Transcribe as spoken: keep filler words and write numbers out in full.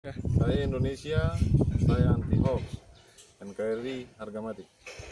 Saya Indonesia, saya anti hoax, N K R I harga mati.